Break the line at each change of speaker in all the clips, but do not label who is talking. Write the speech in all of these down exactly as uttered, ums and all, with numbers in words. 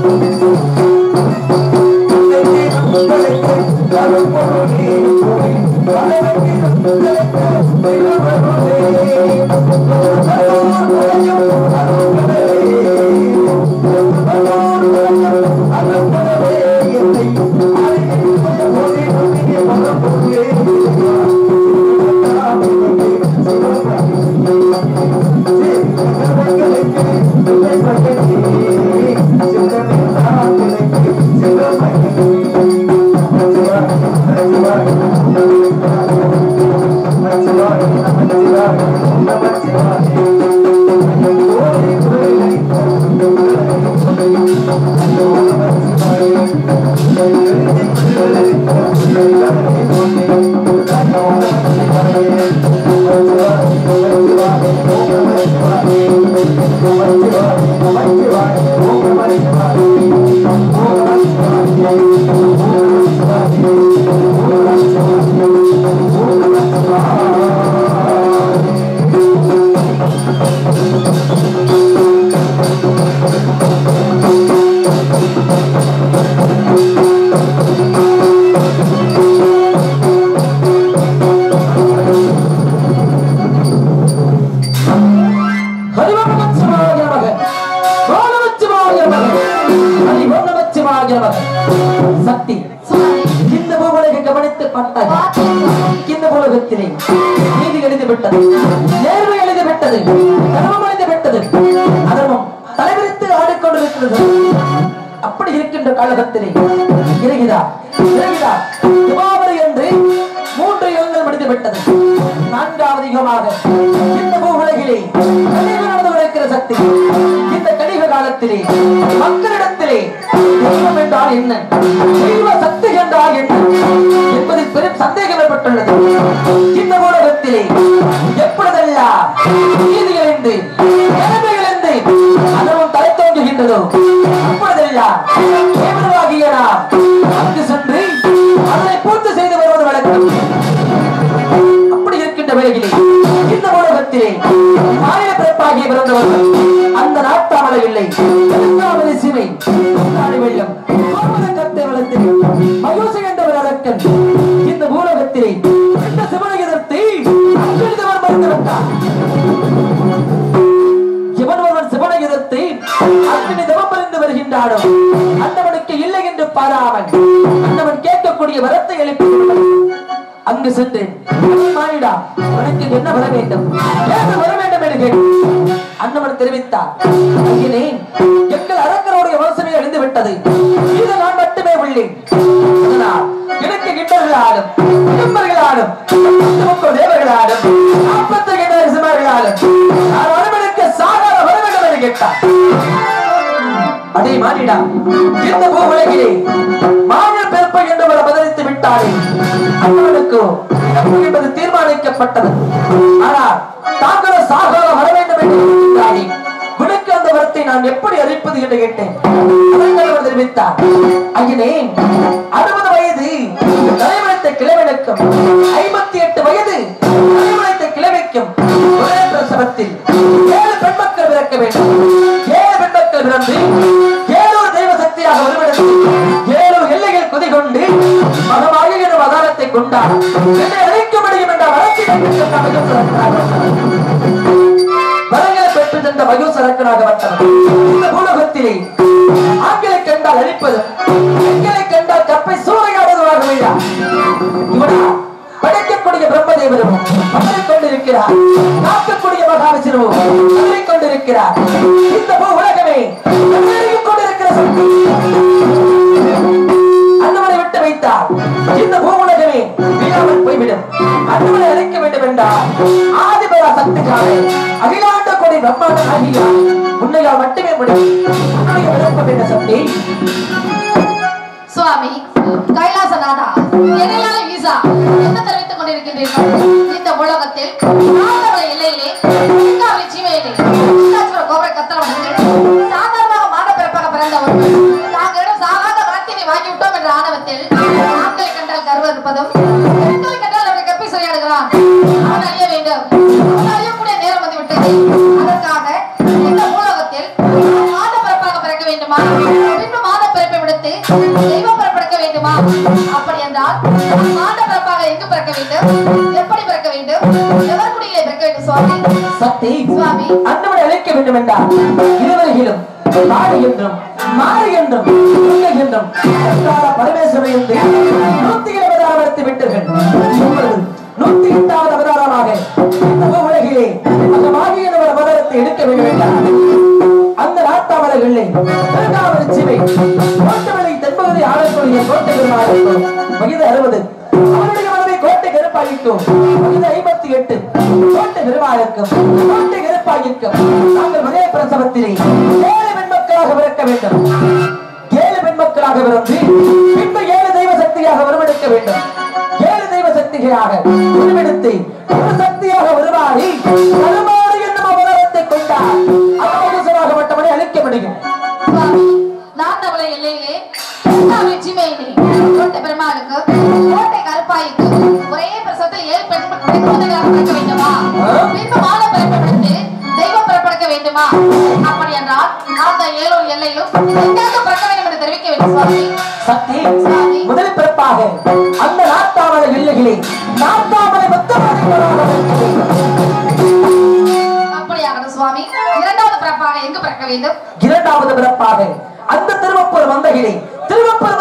அப்படி இருக்கின்ற காலகத்திலே என்று மூன்று யுகங்கள் முடிந்து விட்டது. நான்காவது யுகமாக இந்த பூ உலகிலே நடந்து கிடைக்கிற சக்தி இந்த கலிக காலத்திலே மக்களிடத்திலே தெய்வம் என்றால் என்ன, தெய்வ சக்தி என்றால் என்ன என்பதில் பெரும் சந்தேகம் ஏற்பட்டுள்ளது. இந்த உலகத்திலே எப்பொழுதெல்லாம் நீதிகளிருந்து நிலைமைகளிருந்து அதுவும் தலை தோன்றுகின்றதோ அப்பொழுதெல்லாம் அங்கு சென்று அதனை பூர்த்தி செய்து வருவது வழக்கம். அப்படி இருக்கின்ற வேளையிலே இந்த உலகத்திலே மாநில பிறப்பாகிய பிறந்தவர்கள் அந்த நாட்டாமலை இல்லை சிவை வெள்ளம் கத்தை வளர்த்து மயூசி என்றவர் அடக்கன் இந்த பூலகத்திலே இந்த சிவனை எதிர்த்து மறுத்து விட்டார். இவன் ஒருவன் சிவனை எதிர்த்து அக்னி தவம் புரிந்து வருகின்றானோ அந்தவனுக்கு இல்லை என்று பாராமல் அந்தவன் கேட்கக்கூடிய வரத்தை எழுப்பி அங்கு சென்று மானிடா உனக்கு என்ன வர வேண்டும் வர வேண்டும் என்று கேட்டு அந்தவன் தெரிவித்தார். எங்கள் அரக்கருடைய யோசனை அழிந்து விட்டது, இது நான் மட்டுமே உள்ளேன். எனக்கு கிண்டர்களாலும் குடும்பர்களாலும் தேவர்களாலும் நாற்பத்தி எட்டாயிரம் சிம்மர்களாலும் நான் வரவனுக்கு சாகாத வர வேண்டும் என்று கேட்டார். அதே மானிடா இந்த பூ உலகிலே மாநில பிறப்பை என்று பதிலித்து விட்டாரே அவனுக்கு என்பது தீர்மானிக்கப்பட்டது. ஆனால் தாங்களும் சாகாத வர வேண்டும் என்று உனக்கு அந்த வரத்தை நான் எப்படி அறிவிப்பது என்று கேட்டேன். தெரிவித்தார். அங்கே அறுபது வயது தலைமுறைத்த கிழவனுக்கும் ஐம்பத்தி எட்டு வயது தலைமுறைத்த கிழவைக்கும் ஒரே பிரசவத்தில் ஏழு பெண் மக்கள் பிறக்க வேண்டும். ஏழு பெண் மக்கள் பிறந்து ஏழூர் தெய்வ சக்தியாக உருவெடுத்து ஏழூர் எல்லைகள் குதி கொண்டு மகமாக என்ற வதாரத்தை கொண்டார். என்னை அழைக்க முடியும் என்ற வரங்களை பெற்று சென்ற மயூசரக்கனாக வட்டவர். இந்த பூலோகத்திலே ஆண்களை கண்டால் அழிப்பது, பெண்களை கண்டால் கற்பை சூறையாடுவதாக வைடா. இவனா படைக்கக்கூடிய பிரம்மதேவரும் அமரிக் கொண்டிருக்கிறார், காக்கக்கூடிய மகாவிஷ்ணுவும் அமரிக் கொண்டிருக்கிறார். இந்த பூ உலகமே கொண்டிருக்கிற சக்தி அண்ணவனை விட்டு வைத்தார். இந்த பூ உலகமே வீழாமல் போய்விடும். அண்ணவனை அழைக்க வேண்டும் என்றால் ஆதிபரா சக்திக்காக அகிலாண்ட கொடி பிரம்மாண்ட ஆகியா உன்னையால் மட்டுமே முடியும். உன்னுடைய விருப்பம் என்ன சக்தி?
சுவாமி கைலாசநாதா, என்னால ஈசா என்ன தெரிவித்துக் கொண்டிருக்கின்றீர்கள்? இந்த உலகத்தில் ஆண்டவளை எல்லையிலே சீமையிலே கோபுர கத்தளவர்கள் சாதாரணமாக மாத பிறப்பாக பிறந்த ஒருவர் தாங்களிடம் சாகாத வரத்தினை வாங்கிவிட்டோம் என்ற ஆணவத்தில் ஆண்களை கண்டால் கர்வம் இருப்பதும் பெண்களை கண்டால் அவரை கற்பை சொல்லியாடுகிறான். அவன் அழிய வேண்டும். அவன் அழியக்கூடிய நேரம் வந்துவிட்டது. அதற்காக இந்த உலகத்தில் மாத பிறப்பாக பிறக்க வேண்டுமா? பின்பு தெய்வம் பிறப்பெடுக்க வேண்டுமா? அப்படி என்றால் மாண்ட பிறப்பாக எங்கு பிறக்க வேண்டும்? எப்படி பிறக்க வேண்டும்? எவர் குடியிலே பிறக்க வேண்டும் சுவாமி?
சக்தி
சுவாமி
அன்னவனை அழைக்க வேண்டும் என்றால் இருவரையிலும் மாறி என்றும் மாறி என்றும் துர்க்கை என்றும் பரமேஸ்வரன் என்று நூத்தி இருபது அவதாரத்தை விட்டீர்கள். இப்பொழுது நூத்தி எட்டாவது அவதாரமாக இந்த உலகிலே அந்த மாகியனவர் அவதாரத்தை எடுக்க வேண்டும் என்றால் அந்த நாட்டாமலைகளிலே திருநாவல் சிவை கோட்டவளை தென்பகுதி ஆளக்கூடிய கோட்டை பெருமாளுக்கும் வயது அறுபது அவருடைய மனதை கோட்டை கருப்பாயிக்கும் வயது ஐம்பத்தி எட்டு கோட்டை பெருமாளுக்கும் கோட்டை கருப்பாயிக்கும் நாங்கள் ஒரே பிரசவத்திலே ஏழு பெண்மக்களாக பிறக்க வேண்டும். ஏழு பெண்மக்களாக பிறந்து பின்பு ஏழு தெய்வ சக்தியாக உருவெடுக்க வேண்டும். ஏழு தெய்வ சக்திகளாக உருவெடுத்து ஒரு சக்தியாக உருவாகி கருமாறு என்னும் அவதாரத்தை கொண்டார் அவசரமாக மட்டுமே அழிக்க முடியும்.
நாட்டவளை எல்லையிலே கோட்டை பெருமாளுக்கு கோட்டை கருப்பாய்க்கு ஒரே பிரசவத்தில் ஏழு பெண் குழந்தைகளாக பிறக்க வேண்டுமா? பின்பு மாத பிறப்பெடுத்து தெய்வம் பிறப்பெடுக்க வேண்டுமா? அப்படி என்றால் அந்த ஏழூர் எல்லையிலும் எங்காக பிறக்க வேண்டும் என்று தெரிவிக்க வேண்டும் சுவாமி.
சக்தி முதல் பிறப்பாக அந்த நாட்டாமலை எல்லைகளே நாட்டாமலை
அப்படியாகட்டும் சுவாமி. இரண்டாவது பிறப்பாக எங்கு பிறக்க வேண்டும்?
இரண்டாவது பிறப்பாக அந்த திருவப்பூர் வந்தகிலே திருவப்பூர்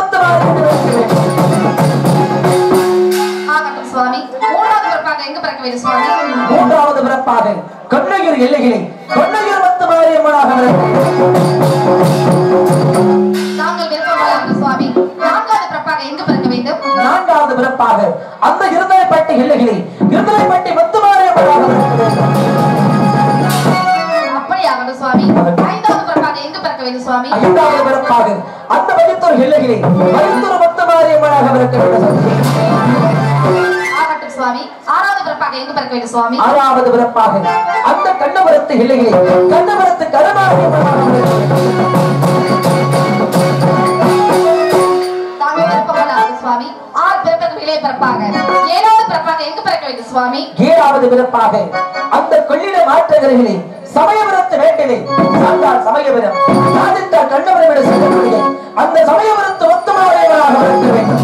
ஆகட்டும் சுவாமி. மூன்றாவது பிறப்பாக எங்கு பிறக்க வேண்டும் சுவாமி?
மூன்றாவது பிறப்பாக கொன்னையூர் எல்லைகளே கொன்னையூர் மத்த மாரியம்மனாக
நாங்கள் விருப்பம் சுவாமி. நான்காவது பிறப்பாக எங்கு பிறக்க வேண்டும்?
நான்காவது பிறப்பாக அந்த இருந்தலைப்பட்டி எல்லைகளே இருந்தலைப்பட்டி மத்த மாரியம்மனாக
அப்படியாகட்டும் சுவாமி. ஐந்தாவது பிறப்பாக எங்கு பிறக்க வேண்டும் சுவாமி?
ஐந்தாவது பிறப்பாக அந்த வயிற்றூர் எல்லைகளே வயிற்றூர் மத்த மாரியம்மனாக பிறக்க வேண்டும்.
ஆகட்டும் சுவாமி. ஆறாவது பிறப்பாக எங்கு பிறக்க வேண்டும் சுவாமி?
ஆறாவது பிறப்பாக அந்த கண்ணபுரத்து எல்லைகளே கண்ணபுரத்து கருமாரியம்மனாக
தாங்கள் விருப்பப்படாது சுவாமி. ஆறு பிறப்பிலே பிறப்பாக ஏழாவது பிறப்பாக எங்கு பிறக்க வேண்டும் சுவாமி?
ஏழாவது பிறப்பாக அந்த கொள்ளிட மாற்றங்களிலே சமயபுரத்து வேட்டிலே சாந்தால் சமயபுரம் சாதித்தால் கண்ணபுரம் என சொல்லக்கூடிய அந்த சமயபுரத்து மொத்தமானவர்களாக பிறக்க வேண்டும்.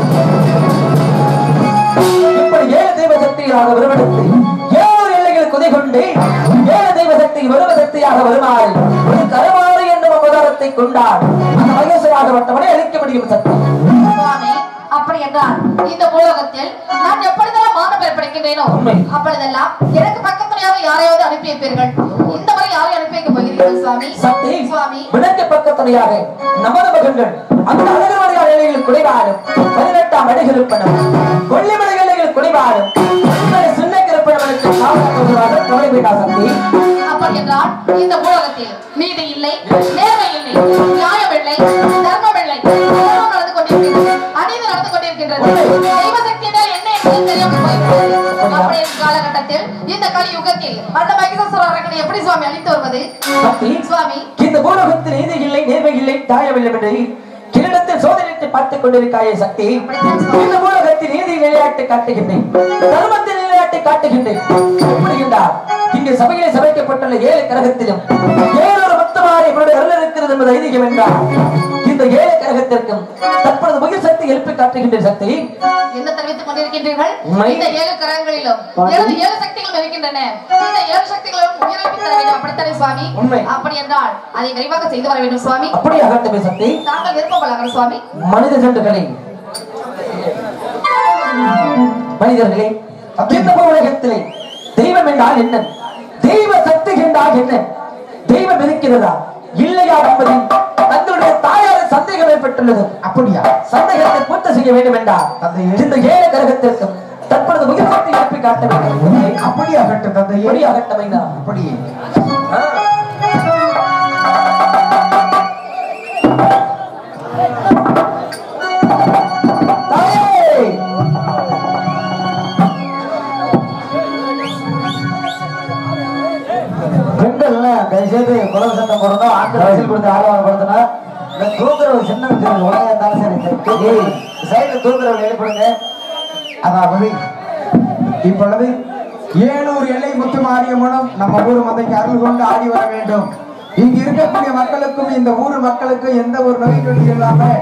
இப்படி ஏழு தெய்வ சக்திகளாக உருவெடுத்து ஏழு எல்லைகள் குதை கொண்டு ஏழு தெய்வ சக்தி உருவ சக்தியாக வருமாறு ஒரு கருமாறு என்னும் அவதாரத்தை கொண்டார் அந்த மகேஸ்வராக மட்டுமே அளிக்க முடியும் சக்தி.
சுவாமி அப்படி என்றால் இந்த பூலோகத்தில் நான் எப்பொழுதெல்லாம் மாத பிறப்பெடுக்கின்றேனோ அப்பொழுதெல்லாம் எனக்கு பக்கத்துணையாக யாரையாவது அனுப்பி வைப்பீர்கள். இந்த முறை யாரை அனுப்பி வைக்க போகிறீர்கள் சுவாமி?
சக்தி
சுவாமி
விளக்கு பக்கத்துணையாக நமது மகன்கள் அந்த அழகர்வாடியார் எல்லைகள் குடிவாடும் பதினெட்டாம் அடிகள் இருப்பனும் கொல்லிமலை எல்லைகள் குடிவாடும் சின்ன கிருப்பணவனுக்கு காவலாக தொலைவிடா சக்தி.
அப்படி என்றால் இந்த பூலோகத்தில் நீதி இல்லை, நேர்மை இல்லை, நியாயம் இல்லை, தர்மம் இல்லை, எல்லாம் நடந்து கொண்டிருக்கிறது, அநீதி நடந்து கொண்டிருக்கின்றது. தெய்வ சக்தி என்றால் என்ன என்பது தெரியாமல் போய்விட்டது. அப்படியே காலகட்டத்தில் இந்த கலியுகத்தில் அந்த மகிஷாசுர அரக்கனை எப்படி சுவாமி அழித்து வருவது? சுவாமி
இந்த பூலோகத்தில் நீதி இல்லை, நேர்மை இல்லை, நியாயம் இல்லை என்று கிரீடத்தில் சோதனையை பார்த்துக் கொண்டிருக்காயே சக்தி. இந்த பூலோகத்தில் நீதி விளையாட்டு காட்டுகின்றேன், தர்மத்தின் விளையாட்டை காட்டுகின்றேன். எப்படிகின்றார் இங்கு சபையிலே சமைக்கப்பட்டுள்ள ஏழு கரகத்திலும் ஏழொரு மொத்தமாக இவருடைய அருள் இருக்கிறது என்பது ஐதீகம் என்றார். இந்த ஏழு கரகத்திற்கும் தற்பொழுது மகிழ் சக்தி எழுப்பி காட்டுகின்ற சக்தி
என்ன தெரிவித்துக் கொண்டிருக்கின்றீர்கள்? இந்த ஏழு கரங்களிலும் ஏழு ஏழு சக்திகள் இருக்கின்றன. இந்த ஏழு சக்திகளும் உயிரிழப்பு தர வேண்டும். அப்படித்தானே சுவாமி? அப்படி என்றால் அதை விரைவாக செய்து வர வேண்டும் சுவாமி.
அப்படியே அகட்டமே சக்தி.
தாங்கள் விருப்பப்படலாம் சுவாமி.
மனித ஜந்துக்களே மனிதர்களே இந்த உலகத்திலே தெய்வம் என்றால் என்ன, தெய்வ சக்தி என்றால் என்ன, தெய்வம் இருக்கிறதா இல்லையா என்பதில் தங்களுடைய தாயார் சந்தேகம் ஏற்பட்டுள்ளது. அப்படியா? சந்தேகத்தை பூர்த்தி செய்ய வேண்டும் என்றால் இந்த ஏழு கிரகத்திற்கும் தற்பொழுது உயிர் சக்தி எழுப்பி காட்ட வேண்டும். அப்படியே அகட்டும் தந்தை, எப்படி அகட்டமைனா அப்படியே தயவுசெய்து குலவு சட்டம் போடணும், ஆட்கள் வசூல் கொடுத்து ஆதரவுப்படுத்தினா தூங்குறவங்க சின்ன உலகம் இருந்தாலும் சரி சைடில் தூங்குறவங்க எழுப்பிடுங்க.
அதாவது இப்பொழுது ஏழூர் எல்லை முத்து மாரியம்மனும் நம்ம ஊர் மந்தைக்கு அருள் கொண்டு ஆடி வர வேண்டும். இங்கு இருக்கக்கூடிய மக்களுக்கும் இந்த ஊர் மக்களுக்கும் எந்த ஒரு நோய் நொடி இல்லாம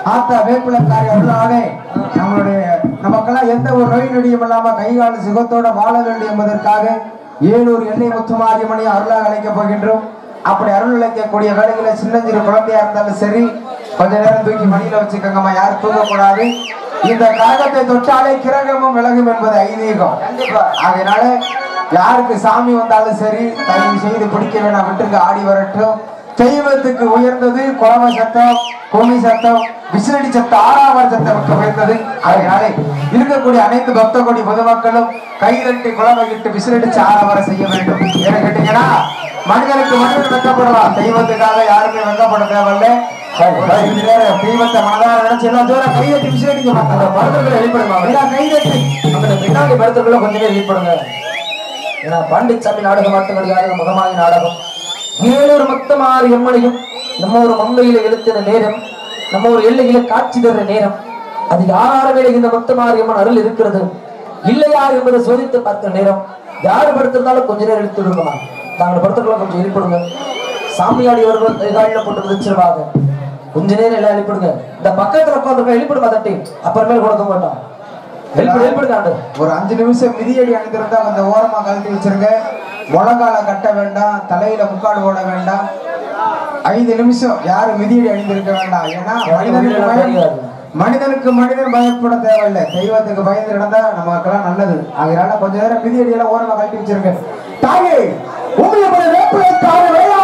ஆத்தா வேப்பிலக்காரி அருளாலே நம்மளுடைய நமக்கெல்லாம் எந்த ஒரு நோய் நொடியும் இல்லாம கைகால சுகத்தோட வாழ வேண்டும் என்பதற்காக ஏழூர் எல்லை முத்துமாரியம்மனை அருளாக அழைக்கப் போகின்றோம். அப்படி அருள் அழைக்கக்கூடிய வேலைகளை சின்னஞ்சிறு குழந்தையா இருந்தாலும் சரி கொஞ்ச நேரம் தூக்கி மணியில வச்சுக்கோங்கம்மா, யாரும் தூங்கக்கூடாது. இந்த கரகத்தை தொட்டாலே கிரகமும் விலகும் என்பது ஐதீகம். கண்டிப்பா அதனால யாருக்கு சாமி வந்தாலும் சரி தயவு செய்து பிடிக்க வேணாம், விட்டுங்க, ஆடி வரட்டும். தெய்வத்துக்கு உயர்ந்தது குழவை சத்தம், கோமி சத்தம், விசிலடி சத்தம், ஆறாவது சத்தம் உயர்ந்தது. அதனால இருக்கக்கூடிய அனைத்து பக்த கோடி பொதுமக்களும் கைதட்டி குழவையிட்டு விசிலடிச்சு ஆறாவர செய்ய வேண்டும். ஏன்னு கேட்டீங்கன்னா மனிதனுக்கு மனிதன் வெக்கப்படலாம், தெய்வத்துக்காக யாருமே வெக்கப்பட தேவையில்லை. தெய்வத்தை மனதார நினைச்சு எல்லாம் தூரம் கைதட்டி விசிலடிக்க மாட்டாங்க. பருத்தர்களை வெளிப்படுமா கைதட்டி அந்த பின்னாடி பருத்தர்களை கொஞ்சம் பேர் வெளிப்படுங்க. ஏன்னா பாண்டிச்சாமி நாடகம் மட்டும் கிடையாது, முகமாகி நாடகம். ஏழூர் மொத்தமாறு எம்மனையும் நம்ம ஒரு மங்கையில எழுத்தின நேரம், நம்ம ஒரு எல்லையில காட்சி தர்ற நேரம், அது யார் வேலை இந்த மொத்தமாறு எம்மன் அருள் இருக்கிறது இல்லையார் என்பதை சோதித்து பார்க்கிற நேரம். யாரு படுத்திருந்தாலும் கொஞ்ச நேரம் எழுத்து விடுங்கம்மா, நாங்கள் படுத்துக்கலாம் கொஞ்சம் எழுப்பிடுங்க. சாமியாடி வருவது கைகாலில போட்டு வச்சிருவாங்க, கொஞ்ச நேரம் எல்லாம் எழுப்பிடுங்க. இந்த பக்கத்துல உட்காந்துருக்க எழுப்பிடுமா தட்டி, அப்புறமே கொடுக்க மாட்டோம். ஒரு அஞ்சு நிமிஷம் மிதியடி அணிந்திருந்தா அந்த ஓரமா கழட்டி வச்சிருங்க. முழங்கால கட்ட வேண்டாம், தலையில முக்காடு போட வேண்டாம். ஐந்து நிமிஷம் யாரும் மிதியடி அணிந்திருக்க வேண்டாம். ஏன்னா மனிதனுக்கு மனிதனுக்கு மனிதன் பயப்பட தேவையில்லை, தெய்வத்துக்கு பயந்து நடந்தா நமக்கெல்லாம் நல்லது. அதனால கொஞ்ச நேரம் மிதியடி எல்லாம் ஓரமா கழட்டி வச்சிருங்க. தாயே உங்களுடைய வேப்பிலைக்கார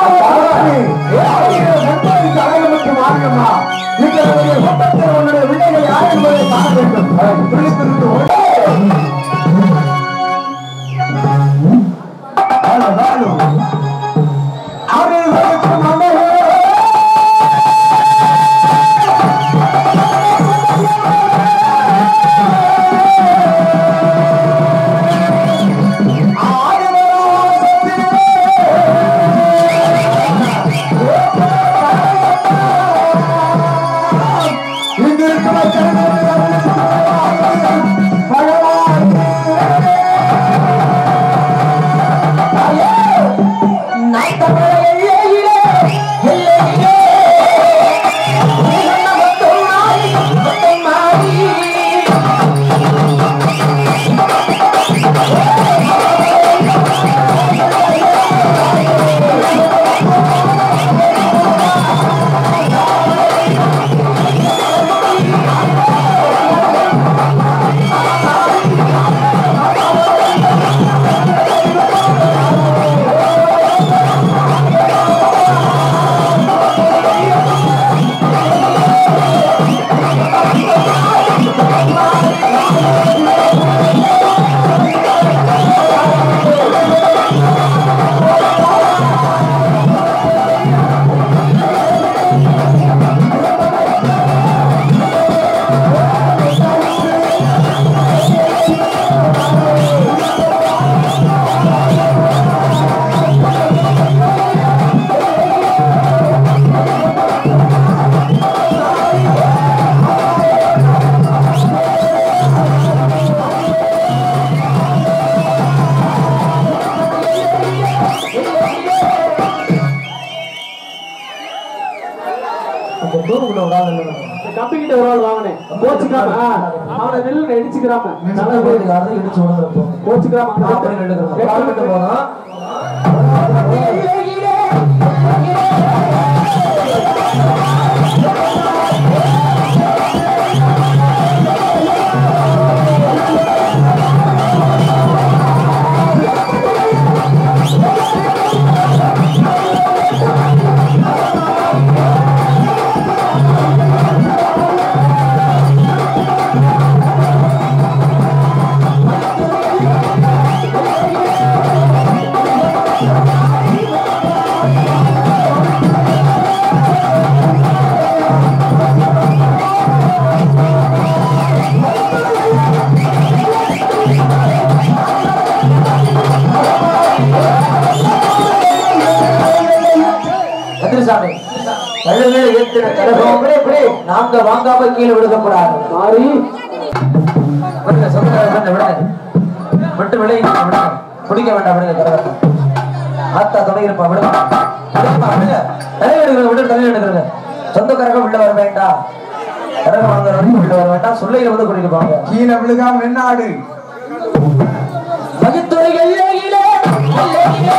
மாறியம்மா உன்னுடைய விடைகள் யார் என்பதை காண வேண்டும்.
கம்பிக்கிட்ட ஒரு ஆள் வாங்கினேன் கோச்சுக்காம அவனை நெல் இடிச்சுக்கிறாம
இடிச்சு
கோச்சுக்கிறாம
நாங்க வாங்காம கீழே விழுகக்கூடாது. மாறி விட்டு விலை குடிக்க வேண்டாம். விடுங்க ஆத்தா துணை இருப்பா. விடுங்க தலை எடுக்கிறேன், விட்டு தலை எடுக்கிறேங்க. சொந்தக்காரங்க உள்ள வர வேண்டாம். இறங்க வாங்க வர வேண்டாம் சொல்லையில வந்து கூட்டிட்டு போங்க
கீழே விழுகாம நின்னாடு
பகுத்துறை எல்லையிலே எல்லையிலே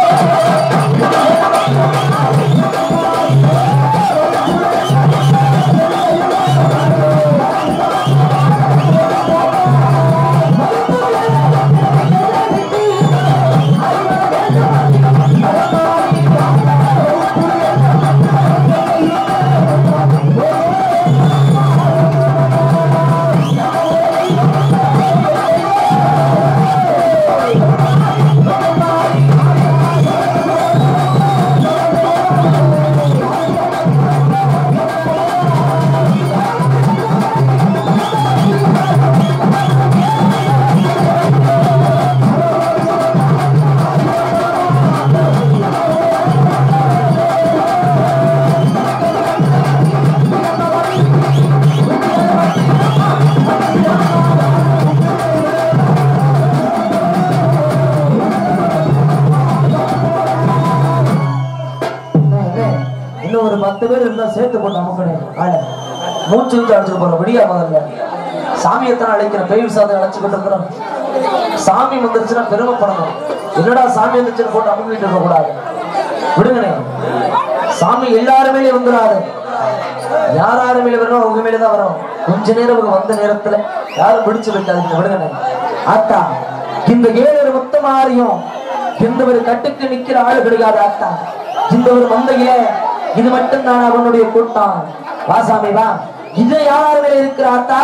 பத்து பேர் இருந்தா சேர்த்து போட்டு அமுக்கணும் மூச்சு வந்து அடிச்சுட்டு போறோம் விடியா முதல்ல சாமியத்தான் அழைக்கிற பேய் விசாதம் அழைச்சுக்கிட்டு இருக்கிறோம் சாமி வந்துருச்சுன்னா பெருமைப்படணும் என்னடா சாமி வந்துச்சுன்னு போட்டு அமுக்கிட்டு இருக்க கூடாது விடுங்கண்ணே சாமி எல்லாருமே வந்துடாது யாராரு மேல வரணும் அவங்க மேலதான் வரும் கொஞ்ச நேரம் வந்த நேரத்துல யாரும் பிடிச்சு வைக்காதீங்க விடுங்கண்ணே ஆத்தா இந்த ஏழு மொத்த மாறியும் இந்த ஒரு கட்டுக்கு நிக்கிற ஆளு கிடைக்காது ஆத்தா இந்த ஒரு மந்தையில இது மட்டும் தான் அவனுடைய கூட்டம் வாசாமி வா இது யார் மேல இருக்கிற ஆத்தா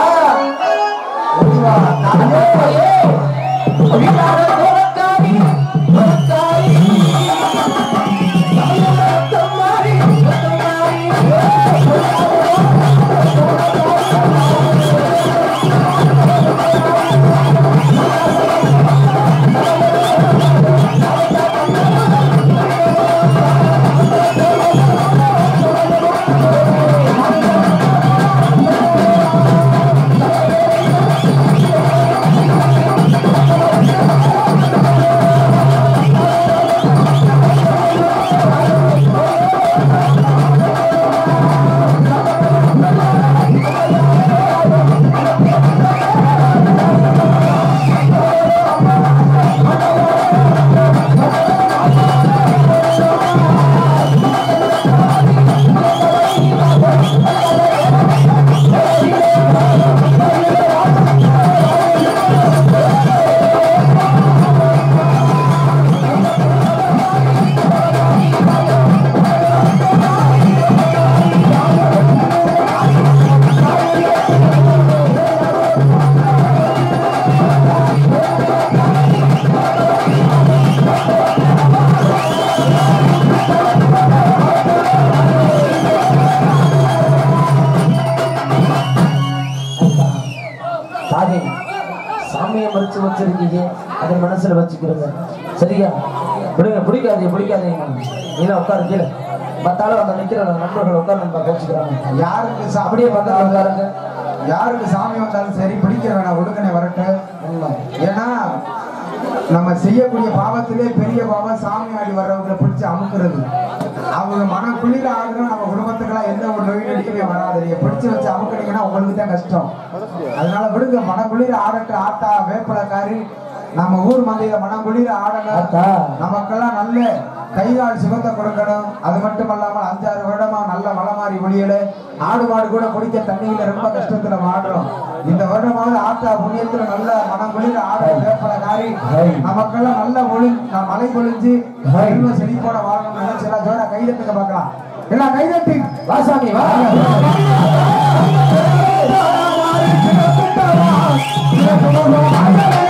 சாமியை மறைச்சு வச்சிருக்கீங்க அதை மனசுல வச்சுக்கிறீங்க சரியா பிடிங்க பிடிக்காதீங்க பிடிக்காதீங்க நீங்க உட்காரு கீழே மத்தாலும் அந்த நிக்கிற நண்பர்கள் உட்கார நம்ம பேசிக்கிறாங்க
யாருக்கு
அப்படியே பக்கத்துல உட்காருங்க
யாருக்கு சாமி வந்தாலும் சரி பிடிக்க வேணாம் ஒடுக்கனை வரட்டும் ஏன்னா நம்ம செய்யக்கூடிய பாவத்திலே பெரிய பாவம் சாமி ஆடி வர்றவங்களை பிடிச்சி அமுக்குறது அவங்க மன குளிர ஆடுறோம் நம்ம குடும்பத்துக்கெல்லாம் எந்த ஒரு நோய் நடிக்கவே வராது நீங்க பிடிச்சு வச்சு அமுக்குனீங்கன்னா உங்களுக்கு தான் கஷ்டம் அதனால விடுங்க மன குளிர ஆடட்டு ஆத்தா வேப்பலக்காரி நம்ம ஊர் மந்தையில மன குளிர ஆடணும் நமக்கெல்லாம் நல்ல கைகால் சுகத்தை கொடுக்கணும் அது மட்டும் இல்லாமல் அஞ்சாறு வருடமா நல்ல வளமாறி ஒளியல ஆடு மாடு கூட குடிக்க தண்ணியில ரொம்ப கஷ்டத்துல மாடுறோம் இந்த வருடமாவது ஆத்தா புண்ணியத்துல நல்ல மனம் குளிர ஆட வேப்பலக்காரி நமக்கெல்லாம் நல்ல ஒளி மழை பொழிஞ்சு செழிப்போட வாழணும் நினைச்சு எல்லாம் ஜோரா கைதட்டுக்க பார்க்கலாம் எல்லாம் கைதட்டி வாசாமி வா